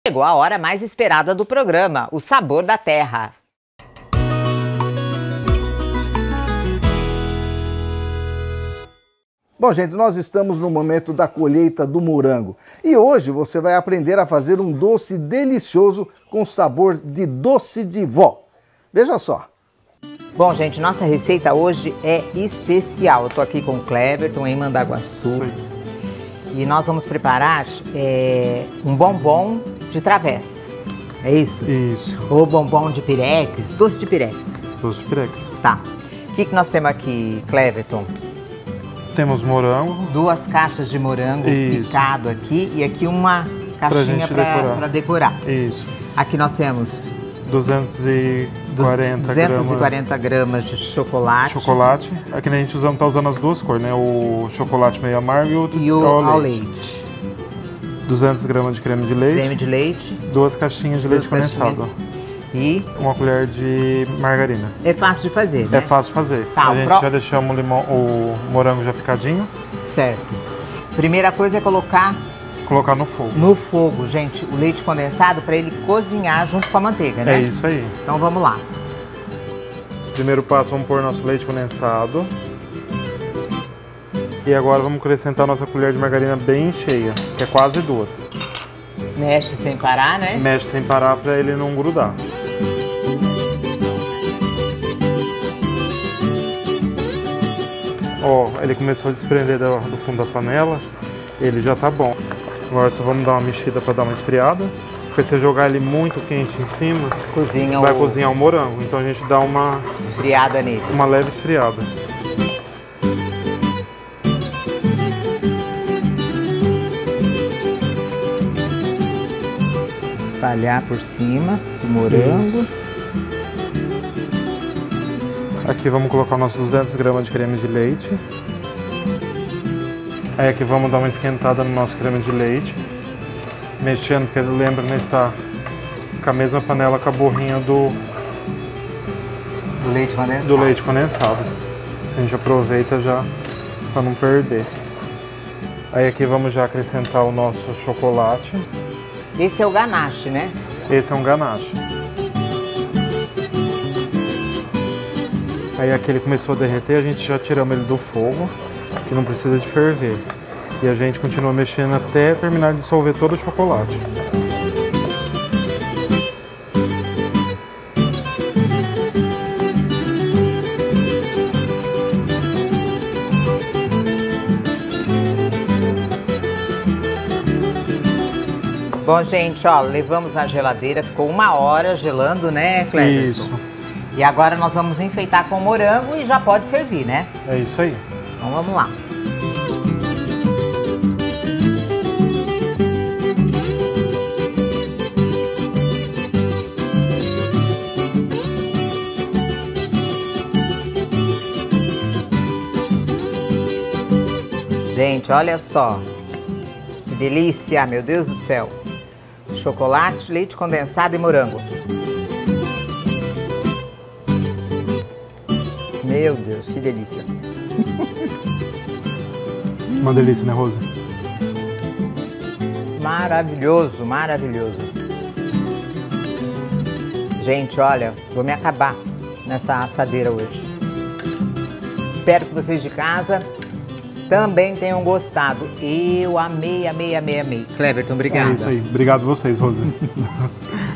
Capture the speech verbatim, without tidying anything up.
Chegou a hora mais esperada do programa, o sabor da terra. Bom, gente, nós estamos no momento da colheita do morango e hoje você vai aprender a fazer um doce delicioso com sabor de doce de vó. Veja só. Bom, gente, nossa receita hoje é especial. Eu tô aqui com o Cleverton em Mandaguaçu e nós vamos preparar é, um bombom de travessa. É isso? Isso. Ou bombom de pirex, doce de pirex. Doce de pirex. Tá. O que, que nós temos aqui, Cleverton? Temos morango. Duas caixas de morango Isso. picado aqui e aqui uma caixinha para decorar. decorar. Isso. Aqui nós temos duzentos e quarenta duzentos e quarenta gramas de chocolate. Chocolate. Aqui a gente está usando as duas cores, né? O chocolate meio amargo e o, e o ao ao leite. leite. duzentas gramas de creme de leite. Creme de leite. Duas caixinhas de Duas leite condensado. E uma colher de margarina. É fácil de fazer, né? É fácil de fazer. Tá, a gente pro... já deixamos o, limão, o morango já picadinho. Certo. Primeira coisa é colocar... Colocar no fogo. No fogo, gente, o leite condensado para ele cozinhar junto com a manteiga, né? É isso aí. Então vamos lá. Primeiro passo, vamos pôr nosso leite condensado. E agora vamos acrescentar nossa colher de margarina bem cheia, que é quase duas. Mexe sem parar, né? Mexe sem parar para ele não grudar. Ó, ele começou a desprender do, do fundo da panela, ele já tá bom. Agora só vamos dar uma mexida para dar uma esfriada. Porque se jogar ele muito quente em cima, Cozinha vai o... cozinhar o morango. Então a gente dá uma esfriada nele. Uma leve esfriada. Espalhar por cima do morango. Isso. Aqui vamos colocar nossos duzentas gramas de creme de leite. Aí aqui vamos dar uma esquentada no nosso creme de leite. Mexendo, porque lembra que está com a mesma panela com a borrinha do, do leite condensado. Do leite condensado. A gente aproveita já para não perder. Aí aqui vamos já acrescentar o nosso chocolate. Esse é o ganache, né? Esse é um ganache. Aí aqui ele começou a derreter, a gente já tiramos ele do fogo, que não precisa de ferver. E a gente continua mexendo até terminar de dissolver todo o chocolate. Bom, gente, ó, levamos na geladeira, ficou uma hora gelando, né, Cleverton? Isso. E agora nós vamos enfeitar com morango e já pode servir, né? É isso aí. Então vamos lá. Gente, olha só. Que delícia, meu Deus do céu. Chocolate, leite condensado e morango. Meu Deus, que delícia. Uma delícia, né, Rosa? Maravilhoso, maravilhoso. Gente, olha, vou me acabar nessa assadeira hoje. Espero que vocês de casa também tenham gostado. Eu amei, amei, amei, amei. Cleverton, obrigada. É isso aí. Obrigado a vocês, Rosa.